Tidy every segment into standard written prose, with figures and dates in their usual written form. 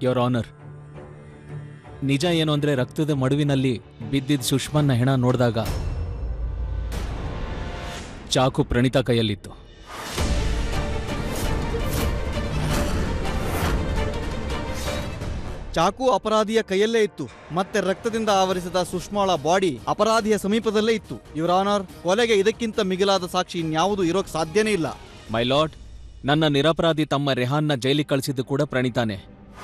Your honour, ನಿಜ ಏನು ಅಂದ್ರೆ ರಕ್ತದ ಮಡುವಿನಲ್ಲಿ ಬಿದ್ದಿದ್ದ ಸುಷ್ಮನ್ನ ಹೆಣ ನೋಡಿದಾಗ ಚಾಕು ಪ್ರಣೀತಾ ಕೈಯಲ್ಲಿತ್ತು. ಚಾಕು ಅಪರಾಧಿಯ ಕೈಯಲ್ಲೇ ಇತ್ತು. ಮತ್ತೆ ರಕ್ತದಿಂದ ಆವರಿಸಿದ ಸುಷ್ಮಾಳ ಬಾಡಿ ಅಪರಾಧಿಯ ಸಮೀಪದಲ್ಲೇ ಇತ್ತು. ಯುವರ್ ಆನರ್, ಕೊಲೆಗೆ ಇದಕ್ಕಿಂತ ಮಿಗಿಲಾದ ಸಾಕ್ಷಿ ಇನ್ಯಾವುದು ಇರೋಕ್ ಸಾಧ್ಯನೇ ಇಲ್ಲ. ಮೈ ಲಾರ್ಡ್, ನನ್ನ ನಿರಪರಾಧಿ ತಮ್ಮ ರೆಹಾನ್ನ ಜೈಲಿಗೆ ಕಳಿಸಿದ್ದು ಕೂಡ ಪ್ರಣೀತಾನೆ.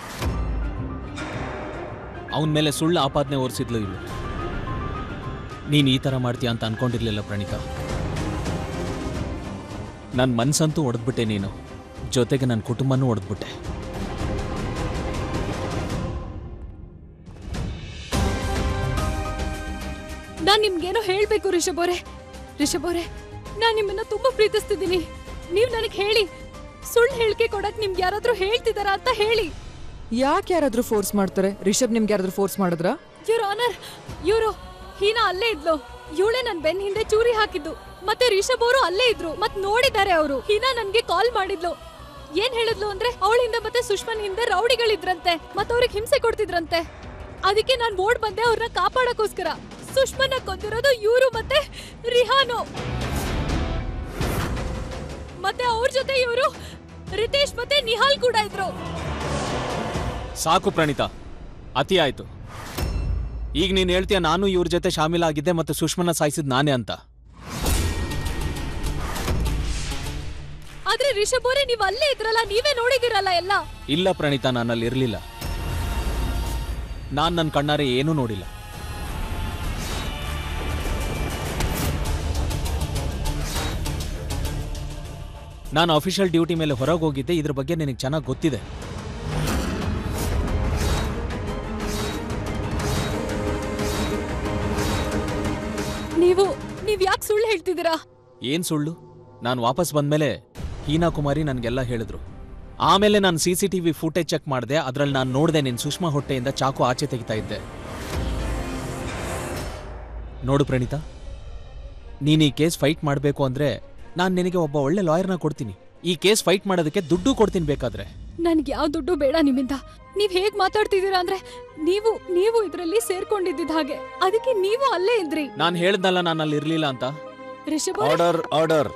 ಅವನ ಮೇಲೆ ಸುಳ್ಳು ಆಪಾದನೆ ಹೊರಿಸಿದ್ಲು ಇಲ್ಲ. ನೀನು ಈ ಥರ ಮಾಡ್ತೀಯ ಅಂತ ಅನ್ಕೊಂಡಿರ್ಲಿಲ್ಲ ಪ್ರಣೀತಾ. ನನ್ನ ಮನ್ಸಂತೂ ಒಡೆದ್ಬಿಟ್ಟೆ ನೀನು, ಜೊತೆಗೆ ನನ್ನ ಕುಟುಂಬನೂ ಒಡೆದ್ಬಿಟ್ಟೆ. ನಾನ್ ನಿಮ್ಗೇನೋ ಹೇಳ್ಬೇಕು ರಿಷಬ್ ಅವರೇ, ನಾನ್ ನಿಮ್ಮನ್ನ ತುಂಬಾ ಪ್ರೀತಿಸ್ತಿದ್ದೀನಿ. ನೀವ್ ನನಗ್ ಹೇಳಿ, ಸುಳ್ಳು ಹೇಳಿಕೆ ಕೊಡಕ್ ನಿಮ್ಗೆ ಯಾರಾದ್ರೂ ಹೇಳ್ತಿದಾರ ಅಂತ ಹೇಳಿ. ಯಾಕೆ ಯಾರಾದ್ರೂ ಫೋರ್ಸ್ ಮಾಡ್ತಾರೆ? ರಿಷಬ್ ನಿಮ್ಗೆ ಯಾರಾದ್ರೂ ಫೋರ್ಸ್ ಮಾಡಿದ್ರಾ? ಯುವರ್ ಆನರ್, ಇವ್ರು ಹೀನಾ ಅಲ್ಲೇ ಇದ್ಲು. ಇವಳೇ ನನ್ ಬೆನ್ ಹಿಂದೆ ಚೂರಿ ಹಾಕಿದ್ದು. ಮತ್ತೆ ರಿಷಬ್ ಅವರು ಅಲ್ಲೇ ಇದ್ರು, ಮತ್ ನೋಡಿದ್ದಾರೆ ಅವರು. ಹೀನಾ ನನ್ಗೆ ಕಾಲ್ ಮಾಡಿದ್ಲು. ಏನ್ ಹೇಳಿದ್ಲು ಅಂದ್ರೆ ಅವಳಿಂದ ಮತ್ತೆ ಸುಷ್ಮನ್ ಹಿಂದೆ ರೌಡಿಗಳಿದ್ರಂತೆ, ಮತ್ ಅವ್ರಿಗೆ ಹಿಂಸೆ ಕೊಡ್ತಿದ್ರಂತೆ. ಅದಕ್ಕೆ ನಾನ್ ಓಡ್ ಬಂದೆ ಅವ್ರನ್ನ ಕಾಪಾಡಕ್ಕೋಸ್ಕರ. ಸುಷ್ಮನ್ನ ಕೊಂದಿರೋದು ಇವರು ಮತ್ತೆ ರಿಹಾನು, ಮತ್ತೆ ಅವ್ರ ಜೊತೆ ಇವರು ರಿತೇಶ್ ಮತ್ತೆ ನಿಹಾಲ್ ಕೂಡ ಇದ್ರು. ಸಾಕು ಪ್ರಣೀತಾ, ಅತಿ ಆಯ್ತು. ಈಗ ನೀನ್ ಹೇಳ್ತೀಯ ನಾನು ಇವ್ರ ಜೊತೆ ಶಾಮೀಲಾಗಿದ್ದೆ ಮತ್ತು ಸುಷ್ಮನ್ನ ಸಾಯಿಸಿದ್ ನಾನೇ ಅಂತ. ಆದ್ರೆ ರಿಷಬ್ ಅವರೇ, ನೀವ್ ಅಲ್ಲೇ ಇದ್ರಲ್ಲ, ನೀವೇ ನೋಡಿದಿರಲ್ಲ ಎಲ್ಲ. ಇಲ್ಲ ಪ್ರಣೀತಾ, ನಾನಲ್ಲಿ ಇರ್ಲಿಲ್ಲ. ನಾನ್ ನನ್ನ ಕಣ್ಣಾರೆ ಏನೂ ನೋಡಿಲ್ಲ. ನಾನು ಅಫಿಷಿಯಲ್ ಡ್ಯೂಟಿ ಮೇಲೆ ಹೊರಗೆ ಹೋಗಿದ್ದೆ. ಇದ್ರ ಬಗ್ಗೆ ನಿನಗೆ ಚೆನ್ನಾಗಿ ಗೊತ್ತಿದೆ. ನೀವ್ ಯಾಕೆ ಸುಳ್ಳು ಹೇಳ್ತಿದ್ದೀರಾ? ಏನ್ ಸುಳ್ಳು? ನಾನು ವಾಪಸ್ ಬಂದ್ಮೇಲೆ ಹೀನಾ ಕುಮಾರಿ ನನ್ಗೆಲ್ಲ ಹೇಳಿದ್ರು. ಆಮೇಲೆ ನಾನು CCTV ಫುಟೇಜ್ ಚೆಕ್ ಮಾಡಿದೆ. ಅದ್ರಲ್ಲಿ ನಾನು ನೋಡಿದೆ ನಿನ್ ಸುಷ್ಮಾ ಹೊಟ್ಟೆಯಿಂದ ಚಾಕು ಆಚೆ ತೆಗಿತಾ ಇದ್ದೆ. ನೋಡು ಪ್ರಣೀತಾ, ನೀನ್ ಈ ಕೇಸ್ ಫೈಟ್ ಮಾಡಬೇಕು ಅಂದ್ರೆ ನಾನು ನಿನಗೆ ಒಬ್ಬ ಒಳ್ಳೆ ಲಾಯರ್ನ ಕೊಡ್ತೀನಿ. ಈ ಕೇಸ್ ಫೈಟ್ ಮಾಡೋದಕ್ಕೆ ದುಡ್ಡು ಕೊಡ್ತೀನಿ ಬೇಕಾದ್ರೆ. ನನ್ಗೆ ಯಾವ ದುಡ್ಡು ಬೇಡ ನಿಮ್ಮಿಂದ. ನೀವ್ ಹೇಗ್ ಮಾತಾಡ್ತಿದ್ದೀರಾ ಅಂದ್ರೆ ನೀವು ಇದರಲ್ಲಿ ಸೇರ್ಕೊಂಡಿದ್ದ ಹಾಗೆ. ಅದಕ್ಕೆ ನೀವು ಅಲ್ಲೇ ಇದ್ರಿ. ನಾನು ಹೇಳ್ದಲ್ಲ ನಾನು ಅಲ್ಲಿ ಇರ್ಲಿಲ್ಲ ಅಂತ. Rishab, order order.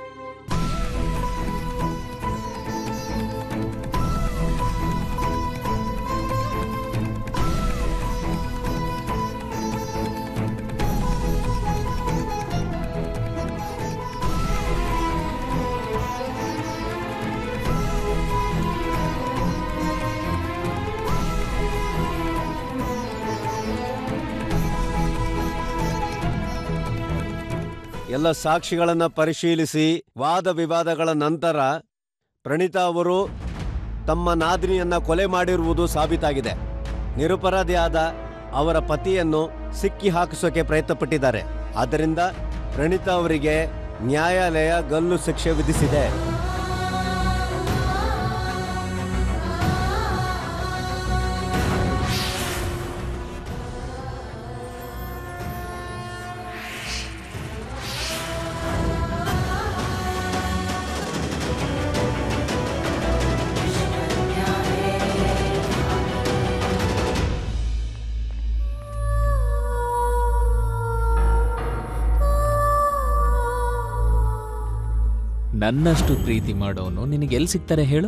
ಎಲ್ಲ ಸಾಕ್ಷಿಗಳನ್ನು ಪರಿಶೀಲಿಸಿ ವಾದ ವಿವಾದಗಳ ನಂತರ ಪ್ರಣೀತಾ ಅವರು ತಮ್ಮ ನಾದಿನಿಯನ್ನ ಕೊಲೆ ಮಾಡಿರುವುದು ಸಾಬೀತಾಗಿದೆ. ನಿರಪರಾಧಿಯಾದ ಅವರ ಪತಿಯನ್ನು ಸಿಕ್ಕಿ ಹಾಕಿಸೋಕೆ ಪ್ರಯತ್ನಪಟ್ಟಿದ್ದಾರೆ. ಆದ್ದರಿಂದ ಪ್ರಣೀತಾ ಅವರಿಗೆ ನ್ಯಾಯಾಲಯ ಗಲ್ಲು ಶಿಕ್ಷೆ ವಿಧಿಸಿದೆ. ನನ್ನಷ್ಟು ಪ್ರೀತಿ ಮಾಡೋನು ನಿನಗೆಲ್ಲಿ ಸಿಗ್ತಾರೆ ಹೇಳು?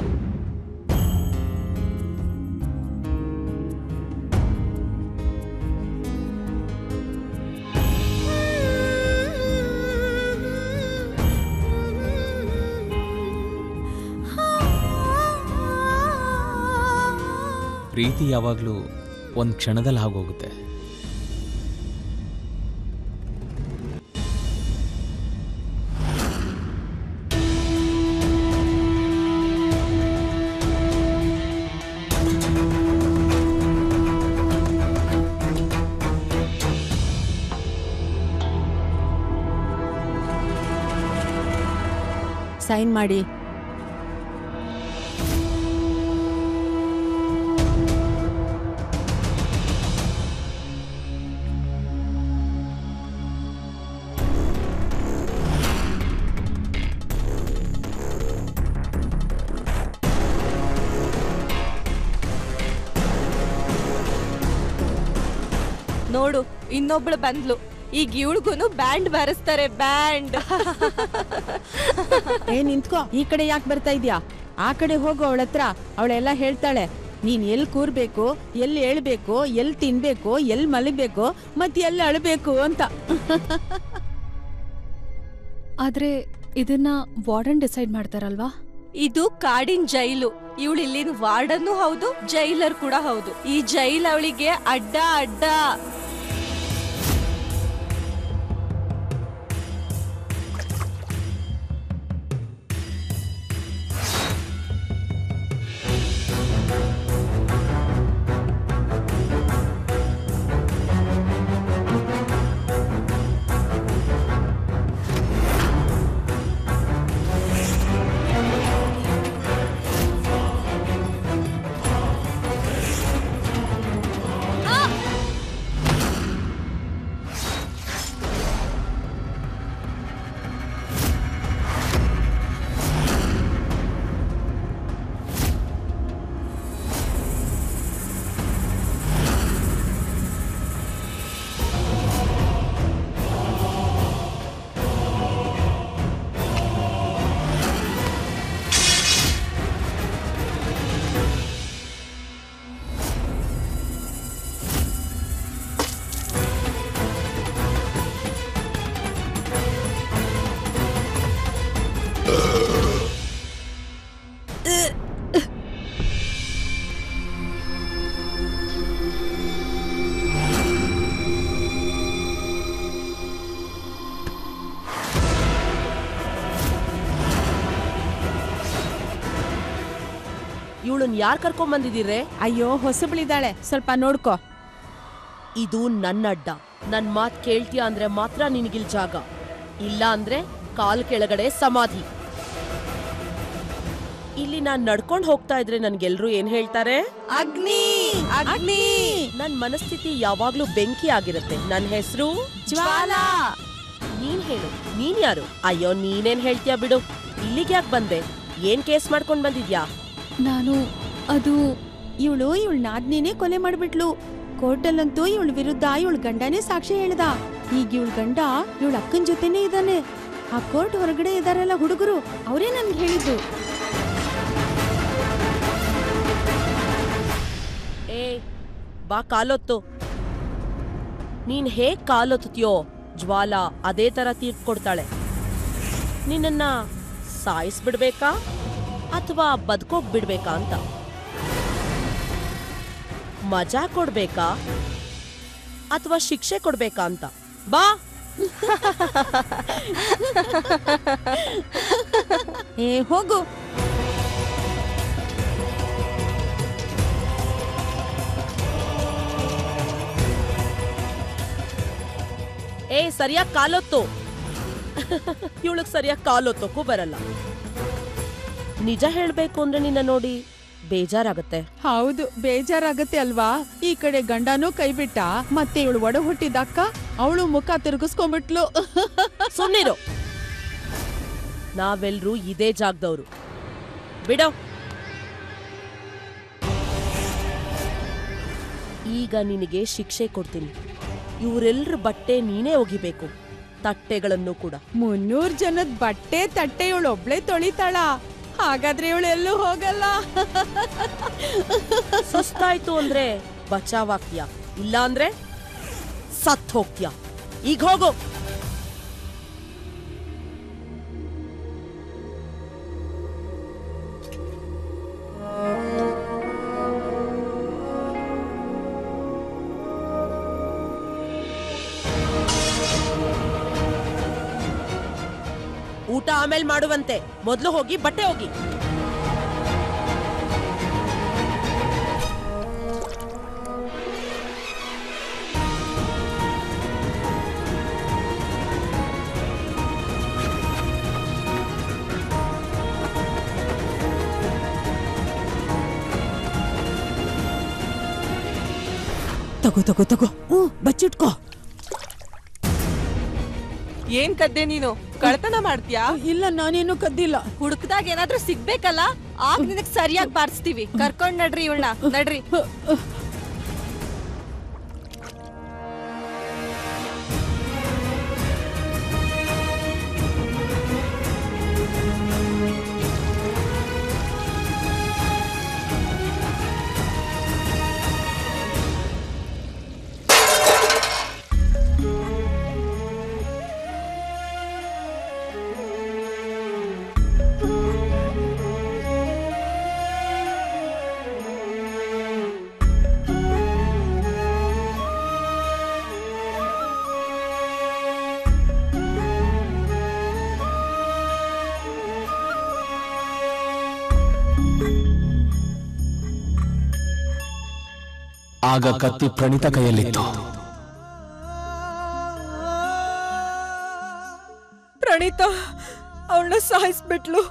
ಪ್ರೀತಿ ಯಾವಾಗಲೂ ಒಂದು ಕ್ಷಣದಲ್ಲಿ ಆಗೋಗುತ್ತೆ. ಸೈನ್ ಮಾಡಿ. ನೋಡು ಇನ್ನೊಬ್ಳು ಬಂದ್ಲು. ಈಗ ಇವಳಿಗೂನು ಬ್ಯಾಂಡ್ ಬಾರಿಸ್ತಾರೆ, ಬ್ಯಾಂಡ್. ಏ ನಿಂತ್ಕೋ, ಈ ಕಡೆ ಯಾಕೆ ಬರ್ತಾ ಇದ್ಯಾ? ಆ ಕಡೆ ಹೋಗು ಅವಳ ಹತ್ರ. ಅವಳೆಲ್ಲ ಹೇಳ್ತಾಳೆ ನೀನ್ ಎಲ್ ಕೂರ್ಬೇಕು, ಎಲ್ಲಿ ಹೇಳ್ಬೇಕು, ಎಲ್ ತಿನ್ಬೇಕು, ಎಲ್ ಮಲಗಬೇಕು, ಮತ್ತೆ ಎಲ್ಲಿ ಅಳ್ಬೇಕು ಅಂತ. ಆದ್ರೆ ಇದನ್ನ ವಾರ್ಡನ್ ಡಿಸೈಡ್ ಮಾಡ್ತಾರಲ್ವಾ? ಇದು ಕಾಡಿನ ಜೈಲು. ಇವಳು ಇಲ್ಲಿನ ವಾರ್ಡನ್ನು ಹೌದು, ಜೈಲರ್ ಕೂಡ ಹೌದು. ಈ ಜೈಲ್ ಅವಳಿಗೆ ಅಡ್ಡ ಅಡ್ಡ. ಇವಳನ್ ಯಾರ್ ಕರ್ಕೊಂಡ್ ಬಂದಿದ್ದೀರೆ? ಅಯ್ಯೋ ಹೊಸಬ್ಳಿದಾಳೆ, ಸ್ವಲ್ಪ ನೋಡ್ಕೋ. ಇದು ನನ್ನ ಅಡ್ಡ. ನನ್ ಮಾತ್ ಕೇಳ್ತೀಯ ಅಂದ್ರೆ ಮಾತ್ರ ನಿನಗಿಲ್ ಜಾಗ, ಇಲ್ಲ ಅಂದ್ರೆ ಕಾಲ್ ಕೆಳಗಡೆ ಸಮಾಧಿ. ಇಲ್ಲಿ ನಾನ್ ನಡ್ಕೊಂಡ್ ಹೋಗ್ತಾ ಇದ್ರೆ ನನ್ಗೆಲ್ರು ಏನ್ ಹೇಳ್ತಾರೆ? ಅಗ್ನಿ ಅಗ್ನಿ. ನನ್ ಮನಸ್ಥಿತಿ ಯಾವಾಗ್ಲೂ ಬೆಂಕಿ ಆಗಿರುತ್ತೆ. ನನ್ ಹೆಸರು ಜ್ವಾಲಾ. ನೀನ್ ಹೇಳು, ನೀನ್ ಯಾರು? ಅಯ್ಯೋ ನೀನೇನ್ ಹೇಳ್ತೀಯ ಬಿಡು. ಇಲ್ಲಿಗೆ ಯಾಕೆ ಬಂದೆ? ಏನ್ ಕೇಸ್ ಮಾಡ್ಕೊಂಡ್ ಬಂದಿದ್ಯಾ? ನಾನು ಅದು ಇವಳು ನಾದ್ನೇನೆ ಕೊಲೆ ಮಾಡ್ಬಿಟ್ಲು. ಕೋರ್ಟಲ್ಲಂತೂ ಇವಳ ವಿರುದ್ಧ ಇವಳ ಗಂಡನೇ ಸಾಕ್ಷಿ ಹೇಳ್ದ. ಈಗ ಇವಳ ಗಂಡ ಇವಳ ಅಕ್ಕನ ಜೊತೆನೇ ಇದ್ದಾನೆ. ಆ ಕೋರ್ಟ್ ಹೊರಗಡೆ ಇದಾರಲ್ಲ ಹುಡುಗರು, ಅವರೇ ನನ್ಗೆ ಹೇಳಿದ್ದು. ಏ ಬಾ, ಕಾಲೊತ್ತು. ನೀನ್ ಹೇಗ್ ಕಾಲೊತ್ತೀಯೋ ಜ್ವಾಲಾ ಅದೇ ತರ ತೀರ್ಪು ಕೊಡ್ತಾಳೆ. ನಿನ್ನ ಸಾಯಿಸ್ಬಿಡ್ಬೇಕಾ ಅಥವಾ ಬದುಕೋಗ್ ಬಿಡ್ಬೇಕಾ ಅಂತ? ಮಜಾ ಕೊಡ್ಬೇಕಾ ಅಥವಾ ಶಿಕ್ಷೆ ಕೊಡ್ಬೇಕಾ ಅಂತ? ಬಾ. ಏ ಹೋಗು. ಏ ಸರಿಯಾಗಿ ಕಾಲೊತ್ತು. ಇವಳಗ್ ಸರಿಯಾಗಿ ಕಾಲೊತ್ತಕ್ಕೂ ಬರಲ್ಲ. ನಿಜ ಹೇಳ್ಬೇಕು ಅಂದ್ರೆ ನಿನ್ನ ನೋಡಿ ಬೇಜಾರಾಗತ್ತೆ. ಹೌದು, ಬೇಜಾರಾಗತ್ತೆ ಅಲ್ವಾ? ಈ ಕಡೆ ಗಂಡನೂ ಕೈ ಬಿಟ್ಟ, ಮತ್ತೆ ಇವಳು ಒಡ ಹುಟ್ಟಿದಕ್ಕ ಅವಳು ಮುಖ ತಿರುಗಿಸ್ಕೊಂಡ್ಬಿಟ್ಲು. ಸುಮ್ನಿರು. ನಾವೆಲ್ರೂ ಇದೇ ಜಾಗದವ್ರು, ಬಿಡೋ. ಈಗ ನಿನಗೆ ಶಿಕ್ಷೆ ಕೊಡ್ತೀನಿ. ಇವರೆಲ್ರ ಬಟ್ಟೆ ನೀನೇ ಒಗಿಬೇಕು, ತಟ್ಟೆಗಳನ್ನು ಕೂಡ. 300 ಜನದ ಬಟ್ಟೆ ತಟ್ಟೆ ಇವಳು ಒಬ್ಳೆ ತೊಳಿತಾಳ? ಹಾಗಾದ್ರೆ ಇವಳು ಎಲ್ಲೂ ಹೋಗಲ್ಲ. ಸುಸ್ತಾಯ್ತು ಅಂದ್ರೆ ಬಚಾವಾಗ್ತೀಯ, ಇಲ್ಲ ಅಂದ್ರೆ ಸತ್ ಹೋಗ್ತೀಯ. ಈಗ ಹೋಗು. ಊಟ ಆಮೇಲೆ ಮಾಡುವಂತೆ, ಮೊದಲು ಹೋಗಿ ಬಟ್ಟೆ ಹೋಗಿ. ತಗೋ ತಗೋ ತಗೋ, ಬಚ್ಚಿಟ್ಕೋ. ಏನ್ ಕದ್ದೆ ನೀನು? ಕಳ್ತನ ಮಾಡ್ತೀಯಾ? ಇಲ್ಲ, ನಾನೇನು ಕದ್ದಿಲ್ಲ. ಹುಡುಕ್ದಾಗ ಏನಾದ್ರೂ ಸಿಗ್ಬೇಕಲ್ಲ, ಆಗ ನಿನಗ್ ಸರಿಯಾಗಿ ಬಾರಿಸ್ತೀವಿ. ಕರ್ಕೊಂಡ್ ನಡ್ರಿ ಇವಳನ್ನ, ನಡ್ರಿ. ಆಗ ಕತ್ತಿ ಪ್ರಣೀತ ಕೈಯಲ್ಲಿತ್ತು. ಪ್ರಣೀತ ಅವಳನ್ನ ಸಾಯಿಸ್ಬಿಟ್ಲು.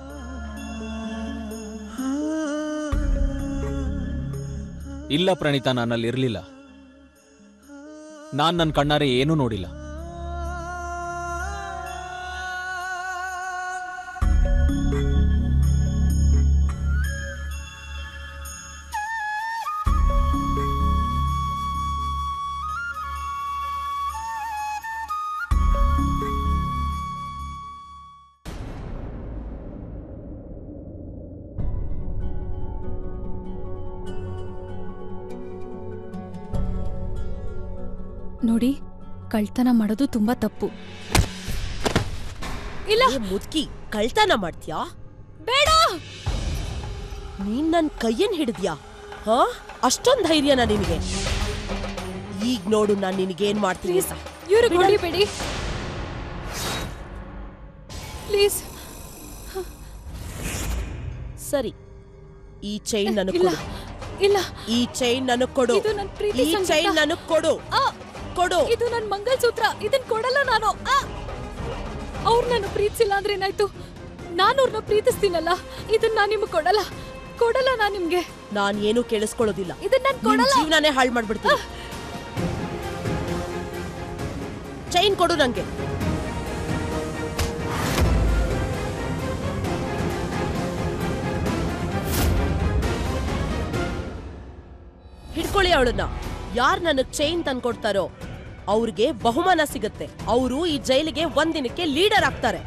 ಇಲ್ಲ ಪ್ರಣೀತ, ನಾನಲ್ಲಿ ಇರ್ಲಿಲ್ಲ. ನಾನ್ ನನ್ನ ಕಣ್ಣಾರೆ ಏನೂ ನೋಡಿಲ್ಲ. ನೋಡಿ, ಕಳ್ತನ ಮಾಡೋದು ತುಂಬಾ ತಪ್ಪು. ಇಲ್ಲ ಮುದುಕಿ, ಕಳ್ತನ ಮಾಡ್ತೀಯಾ? ಬೇಡ. ನೀನ್ ನನ್ ಕೈಯನ್ ಹಿಡಿದ್ಯಾ? ಹಾ, ಅಷ್ಟೊಂದ್ ಧೈರ್ಯನಾ ನಿನಗೆ? ಈಗ ನೋಡು ನಾನ್ ನಿನಗೇನ್ ಮಾಡ್ತೀನಿ. ಇವ್ರಿಗೆ ಹೊಡಿಬೇಡಿ ಪ್ಲೀಸ್. ಸರಿ, ಈ ಚೈನ್ ನನಗ್ ಇಲ್ಲ ಕೊಡು. ಇಲ್ಲ, ಈ ಚೈನ್ ನನಗ್ ಕೊಡು. ಇದು ನನ್ ಪ್ರೀತಿ ಈ ಸಂಕೇತ. ಚೈನ್ ನನಗ್ ಕೊಡು. ಕೊಡು. ಇದು ನನ್ ಮಂಗಲ್ಸೂತ್ರ. ಇದನ್ ಕೊಡಲ್ಲ ನಾನು. ಅವ್ರು ನನ್ನ ಪ್ರೀತಿಸಿಲ್ಲ ಅಂದ್ರೆ ಏನಾಯ್ತು? ನಾನು ಅವ್ರನ್ನ ಪ್ರೀತಿಸ್ತೀನಲ್ಲ. ಇದನ್ನ ನಾನ್ ನಿಮ್ಗೆ ಕೊಡಲ್ಲ ನಾನ್ ನಿಮ್ಗೆ. ನಾನ್ ಏನು ಕೇಳಿಸ್ಕೊಳ್ಳೋದಿಲ್ಲ. ಇದನ್ನ ನಾನ್ ಕೊಡಲ್ಲ. ಜೀವನನೇ ಹಾಳು ಮಾಡ್ಬಿಡ್ತೀನಿ. ಚೈನ್ ಕೊಡು ನಂಗೆ. ಹಿಡ್ಕೊಳ್ಳಿ ಅವಳನ್ನ. ಯಾರ್ ನನಗ್ ಚೈನ್ ತಂದ್ಕೊಡ್ತಾರೋ ಅವ್ರಿಗೆ ಬಹುಮಾನ ಸಿಗುತ್ತೆ. ಅವರು ಈ ಜೈಲಿಗೆ ಒಂದಿನಕ್ಕೆ ಲೀಡರ್ ಆಗ್ತಾರೆ.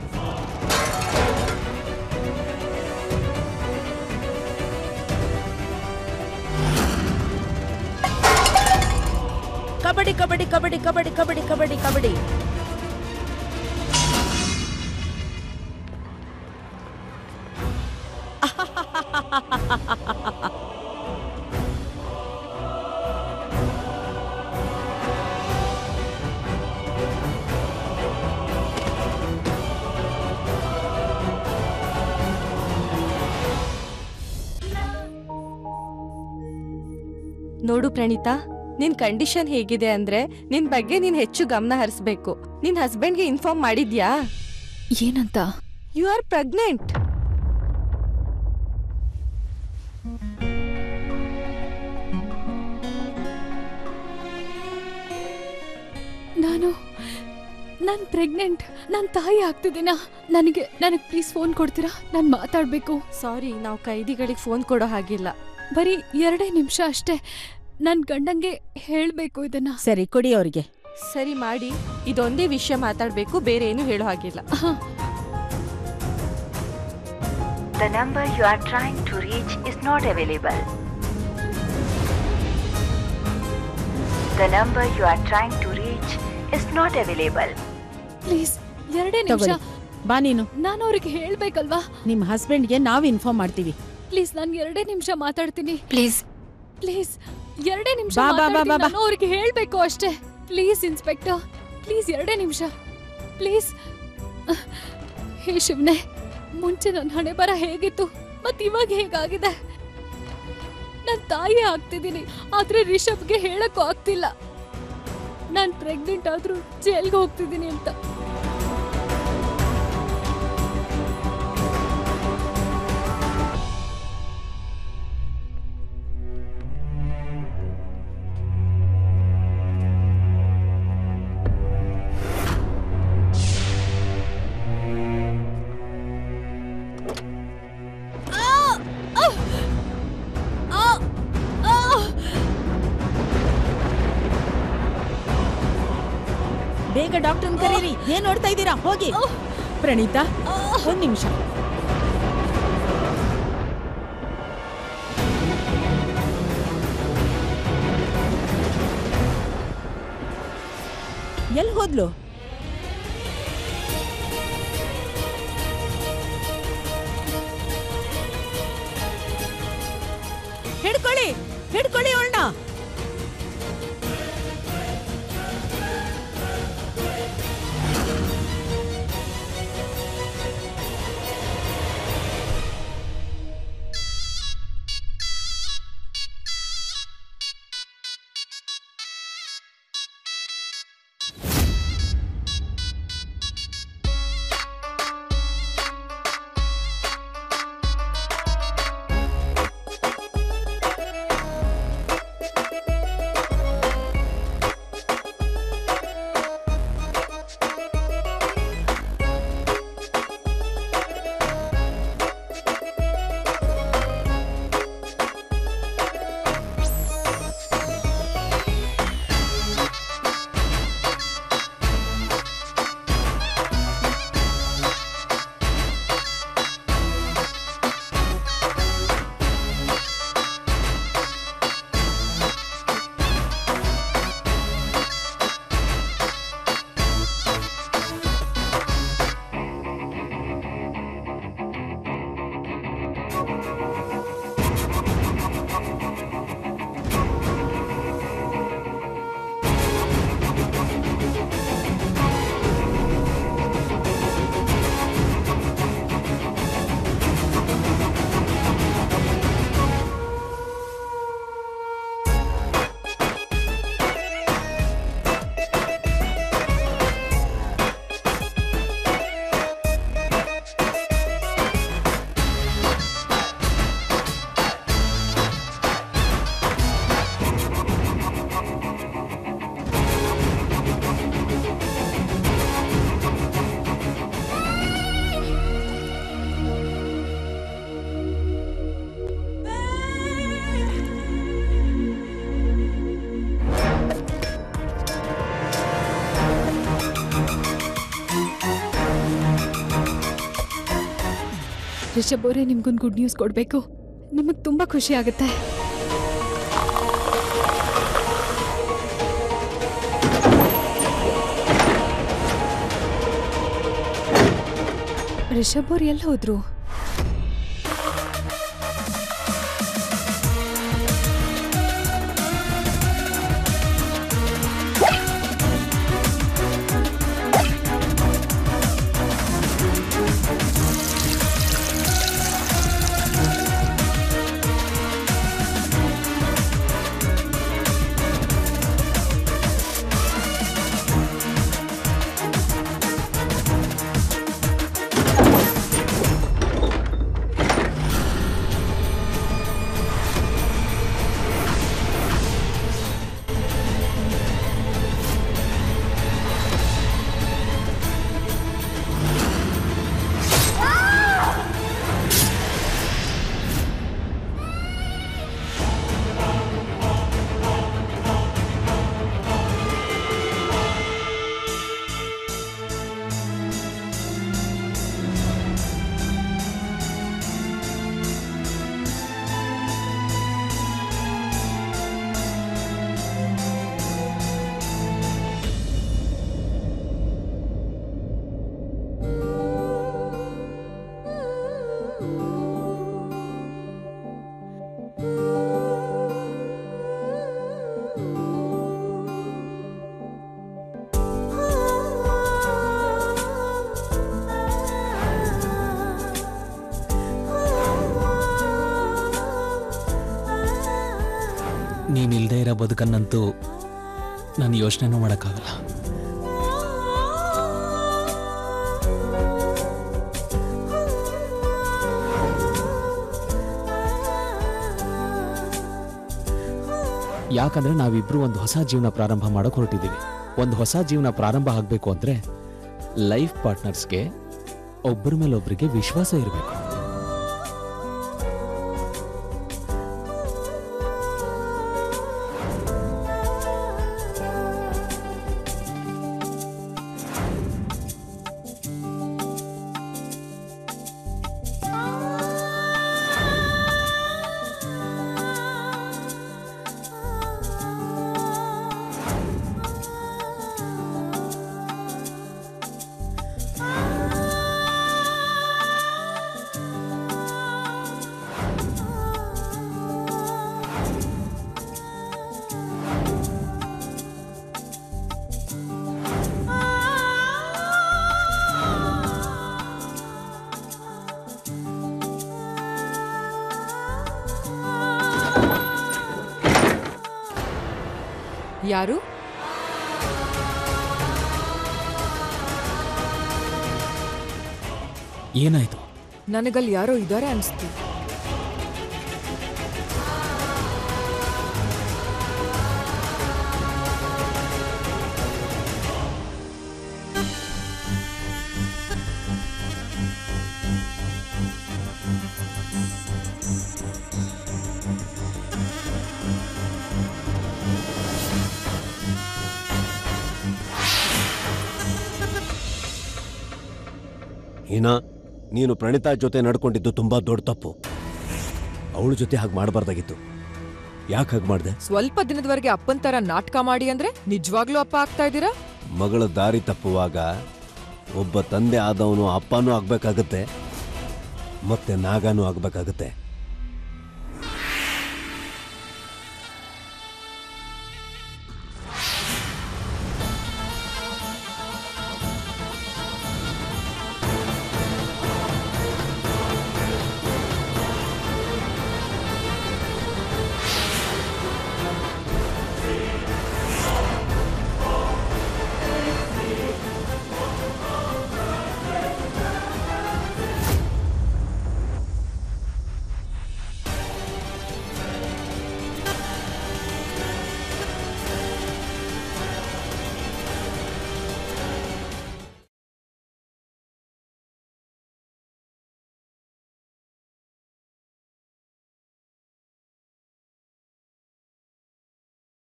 ಕಬಡ್ಡಿ ಕಬಡ್ಡಿ ಕಬಡ್ಡಿ ಕಬಡ್ಡಿ ಕಬಡ್ಡಿ ಕಬಡ್ಡಿ ಕಬಡ್ಡಿ. ನೋಡು ಪ್ರಣೀತಾ, ನಿನ್ ಕಂಡೀಷನ್ ಹೇಗಿದೆ ಅಂದ್ರೆ ನಿನ್ ಬಗ್ಗೆ ನೀನ್ ಹೆಚ್ಚು ಗಮನ ಹರಿಸ್ಬೇಕು. ನಿನ್ ಹಸ್ಬೆಂಡ್ಗೆ ಇನ್ಫಾರ್ಮ್ ಮಾಡಿದ್ಯಾ? ಏನಂತ? You are pregnant. ನಾನ್ ಪ್ರೆಗ್ನೆಂಟ್. ನಾನ್ ತಾಯಿ ಆಗ್ತಿದ್ದೀನ. ನನಗೆ ಪ್ಲೀಸ್ ಫೋನ್ ಕೊಡ್ತೀರಾ? ನಾನ್ ಮಾತಾಡ್ಬೇಕು. ಸಾರಿ, ನಾವು ಕೈದಿಗಳಿಗೆ ಫೋನ್ ಕೊಡೋ ಹಾಗಿಲ್ಲ. ಬರೀ 2 ನಿಮಿಷ ಅಷ್ಟೇ. ನನ್ ಗಂಡಂಗೆ ಹೇಳ್ಬೇಕು ಇದನ್ನ. ಸರಿ, ಕೊಡಿ ಅವ್ರಿಗೆ. ಸರಿ ಮಾಡಿ. ಇದೊಂದೇ ವಿಷಯ ಮಾತಾಡ್ಬೇಕು, ಬೇರೆ ಏನು ಹೇಳೋ ಹಾಗಿಲ್ಲ. The number you are trying to reach is not available. The number you are trying to reach is not available. Please 2 ನಿಮಿಷ. ಬಾ ನೀನು. ನಾನು ಅವ್ರಿಗೆ ಹೇಳ್ಬೇಕಲ್ವಾ? ನಿಮ್ ಹಸ್ಬೆಂಡ್ಗೆ ನಾವು ಇನ್ಫಾರ್ಮ್ ಮಾಡ್ತೀವಿ. ಪ್ಲೀಸ್, ನಾನು 2 ನಿಮಿಷ ಮಾತಾಡ್ತೀನಿ. Please. 2 ನಿಮಿಷ ಬಾ. ನಾನು ಅವ್ರಿಗೆ ಹೇಳ್ಬೇಕು ಅಷ್ಟೇ. ಪ್ಲೀಸ್ ಇನ್ಸ್ಪೆಕ್ಟರ್, ಪ್ಲೀಸ್ 2 ನಿಮಿಷ ಪ್ಲೀಸ್. ಹೇ ಶಿವನೇ, ಮುಂಚೆ ನನ್ನ ಹಣೆ ಬರ ಹೇಗಿತ್ತು ಮತ್ ಇವಾಗ ಹೇಗಾಗಿದೆ? ನಾನ್ ತಾಯಿ ಆಗ್ತಿದ್ದೀನಿ, ಆದ್ರೆ ರಿಷಬ್ಗೆ ಹೇಳಕ್ಕೂ ಆಗ್ತಿಲ್ಲ ನಾನ್ ಪ್ರೆಗ್ನೆಂಟ್ ಆದ್ರೂ ಜೈಲ್ಗೆ ಹೋಗ್ತಿದ್ದೀನಿ ಅಂತ. ಬೇಗ ಡಾಕ್ಟರ್ ಕರೀರಿ. ಏನ್ ನೋಡ್ತಾ ಇದ್ದೀರಾ? ಹೋಗಿ. ಪ್ರಣೀತಾ, 1 ನಿಮಿಷ. ಎಲ್ಲಿ ಹೋದ್ಲು? ಹಿಡ್ಕೊಳ್ಳಿ ಅವಳನ್ನ. ರಿಷಬ್ ಅವರೇ, ನಿಮ್ಗೊಂದು ಗುಡ್ ನ್ಯೂಸ್ ಕೊಡ್ಬೇಕು. ನಿಮಗ್ ತುಂಬಾ ಖುಷಿ ಆಗುತ್ತೆ. ರಿಷಬ್ ಅವ್ರು ಎಲ್ಲಿ ಹೋದ್ರು? ನೀನಿಲ್ದೇ ಇರೋ ಬದುಕನ್ನಂತೂ ನಾನು ಯೋಚನೆನೂ ಮಾಡೋಕ್ಕಾಗಲ್ಲ. ಯಾಕಂದ್ರೆ ನಾವಿಬ್ರು ಒಂದು ಹೊಸ ಜೀವನ ಪ್ರಾರಂಭ ಮಾಡೋಕೆ ಹೊರಟಿದ್ದೀವಿ. ಒಂದು ಹೊಸ ಜೀವನ ಪ್ರಾರಂಭ ಆಗಬೇಕು ಅಂದ್ರೆ ಲೈಫ್ ಪಾರ್ಟ್ನರ್ಸ್ಗೆ ಒಬ್ಬರ ಮೇಲೊಬ್ಬರಿಗೆ ವಿಶ್ವಾಸ ಇರಬೇಕು. ಯಾರು? ಏನಾಯ್ತು? ನನಗಲ್ಲಿ ಯಾರೋ ಇದ್ದಾರೆ ಅನಿಸ್ತು. ಹೀನಾ, ನೀನು ಪ್ರಣೀತಾ ಜೊತೆ ನಡ್ಕೊಂಡಿದ್ದು ತುಂಬಾ ದೊಡ್ಡ ತಪ್ಪು. ಅವಳ ಜೊತೆ ಹಾಗೆ ಮಾಡಬಾರ್ದಾಗಿತ್ತು. ಯಾಕೆ ಹಾಗೆ ಮಾಡಿದೆ? ಸ್ವಲ್ಪ ದಿನದವರೆಗೆ ಅಪ್ಪನ್ ತರ ನಾಟಕ ಮಾಡಿ ಅಂದ್ರೆ ನಿಜವಾಗ್ಲೂ ಅಪ್ಪ ಆಗ್ತಾ ಇದ್ದೀರಾ? ಮಗಳ ದಾರಿ ತಪ್ಪುವಾಗ ಒಬ್ಬ ತಂದೆ ಆದವನು ಅಪ್ಪನೂ ಆಗ್ಬೇಕಾಗತ್ತೆ. ಮತ್ತೆ ನಾಗಾನೂ ಆಗ್ಬೇಕಾಗತ್ತೆ.